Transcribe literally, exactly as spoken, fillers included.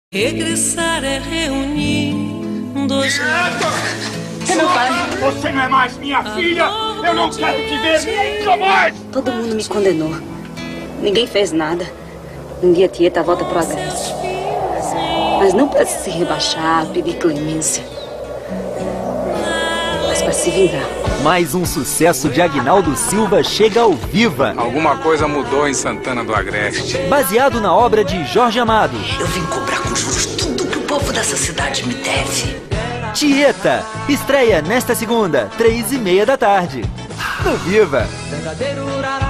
Regressar é reunir dois Você não, você não é mais minha filha! Eu não quero te ver nunca mais! Todo mundo me condenou. Ninguém fez nada. Um dia a Tieta volta pro Agreste. Mas não para se rebaixar, pedir clemência. Mas para se vingar. Mais um sucesso de Aguinaldo Silva chega ao Viva. Alguma coisa mudou em Santana do Agreste. Baseado na obra de Jorge Amado. Eu vim cobrar com juros tudo que o povo dessa cidade me deve. Tieta, estreia nesta segunda, três e meia da tarde. No Viva.